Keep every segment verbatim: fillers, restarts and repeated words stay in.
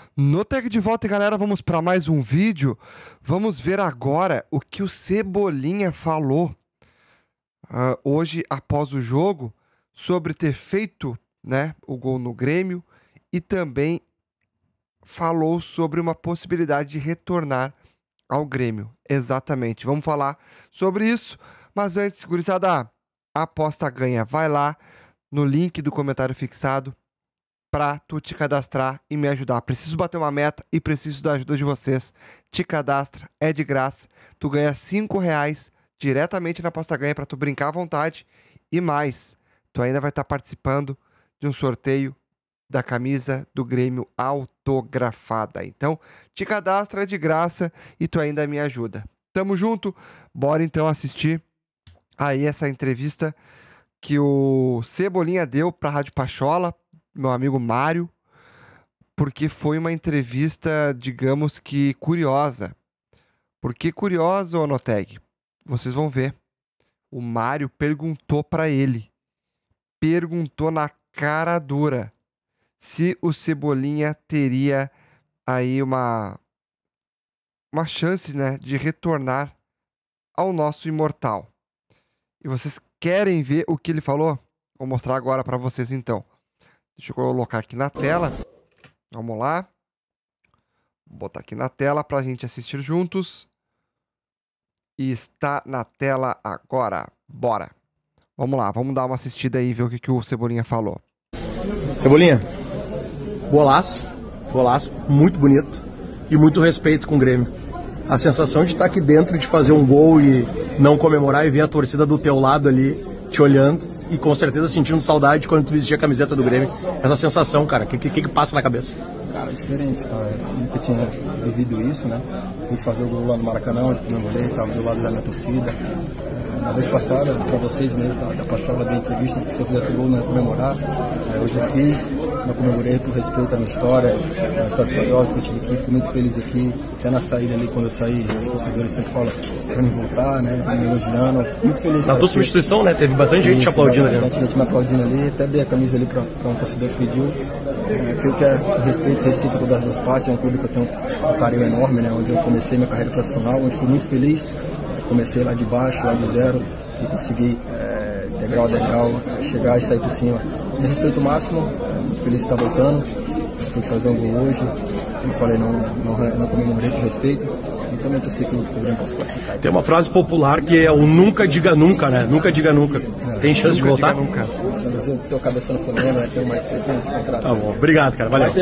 No Tag de volta, galera, vamos para mais um vídeo. Vamos ver agora o que o Cebolinha falou uh, hoje após o jogo sobre ter feito, né, o gol no Grêmio e também falou sobre uma possibilidade de retornar ao Grêmio. Exatamente, vamos falar sobre isso. Mas antes, gurizada, a aposta ganha. Vai lá no link do comentário fixado pra tu te cadastrar e me ajudar. Preciso bater uma meta e preciso da ajuda de vocês. Te cadastra, é de graça. Tu ganha cinco reais diretamente na aposta ganha pra tu brincar à vontade. E mais, tu ainda vai estar participando de um sorteio da camisa do Grêmio autografada. Então, te cadastra, é de graça e tu ainda me ajuda. Tamo junto. Bora então assistir aí essa entrevista que o Cebolinha deu pra Rádio Pachola, meu amigo Mário, porque foi uma entrevista, digamos que curiosa. Por que curiosa, Onoteg? Vocês vão ver. O Mário perguntou pra ele, perguntou na cara dura, se o Cebolinha teria aí uma, uma chance, né, de retornar ao nosso imortal. E vocês querem ver o que ele falou? Vou mostrar agora pra vocês então. Deixa eu colocar aqui na tela. Vamos lá. Vou botar aqui na tela pra gente assistir juntos. E está na tela agora. Bora. Vamos lá, vamos dar uma assistida aí e ver o que, que o Cebolinha falou. Cebolinha, golaço, golaço, muito bonito e muito respeito com o Grêmio. A sensação de estar aqui dentro, de fazer um gol e não comemorar e ver a torcida do teu lado ali, te olhando e com certeza sentindo saudade quando tu vestia a camiseta do Grêmio. Essa sensação, cara, o que, que, que passa na cabeça? Cara, diferente, cara. Eu nunca tinha vivido isso, né? Fui fazer o gol lá no Maracanã, onde comemorei, estava do lado da minha torcida. Na vez passada, para vocês mesmo, da, da Pachola da entrevista, que se eu fizesse gol não ia comemorar. É, hoje eu fiz, não comemorei por respeito à minha história, a história vitoriosa que eu tive aqui, fui muito feliz aqui. Até na saída ali, quando eu saí, os torcedores sempre falam para mim voltar, né? Me elogiando, muito feliz. Na tua substituição, né? Teve bastante gente te aplaudindo ali. Bastante gente me aplaudindo ali, até dei a camisa ali para um torcedor que pediu. É, que eu quero respeito recíproco das duas partes, é um clube que eu tenho um carinho enorme, né? Onde eu comecei minha carreira profissional, onde fui muito feliz. Comecei lá de baixo, lá do zero, e consegui, é, degrau a degrau, chegar e sair por cima. De respeito máximo, muito feliz de estar voltando, fui fazer um gol hoje, como falei, não, não, não comemorei por respeito, e também estou seguro que o Grêmio possa classificar. Tem uma frase popular que é o nunca diga nunca, né? Nunca diga nunca. É, Tem chance de voltar? Nunca. Eu tenho cabeça no Flamengo, tenho mais três anos de contrato. Tá bom, obrigado, cara, valeu.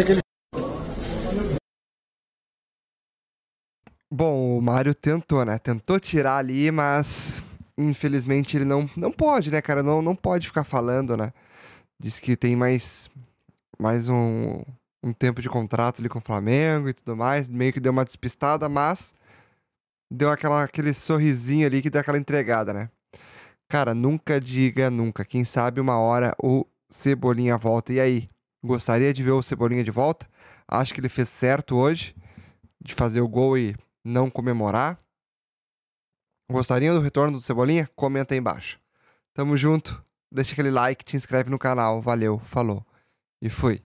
Bom, o Mário tentou, né? Tentou tirar ali, mas infelizmente ele não, não pode, né, cara? Não, não pode ficar falando, né? Diz que tem mais, mais um, um tempo de contrato ali com o Flamengo e tudo mais. Meio que deu uma despistada, mas deu aquela, aquele sorrisinho ali que deu aquela entregada, né? Cara, nunca diga nunca. Quem sabe uma hora o Cebolinha volta. E aí? Gostaria de ver o Cebolinha de volta? Acho que ele fez certo hoje de fazer o gol e não comemorar. Gostariam do retorno do Cebolinha? Comenta aí embaixo. Tamo junto. Deixa aquele like, te inscreve no canal. Valeu, falou e fui.